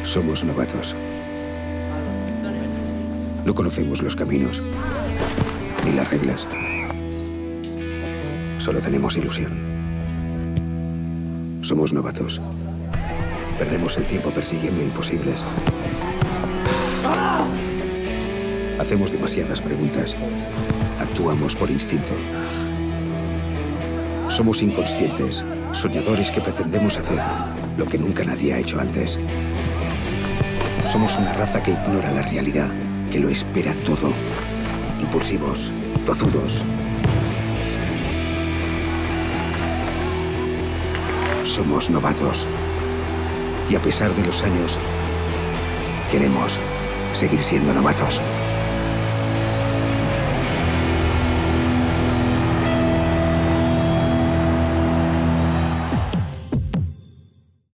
Somos novatos. No conocemos los caminos, ni las reglas. Solo tenemos ilusión. Somos novatos. Perdemos el tiempo persiguiendo imposibles. Hacemos demasiadas preguntas. Actuamos por instinto. Somos inconscientes, soñadores que pretendemos hacer lo que nunca nadie ha hecho antes. Somos una raza que ignora la realidad, que lo espera todo. Impulsivos, tozudos. Somos novatos. Y a pesar de los años, queremos seguir siendo novatos.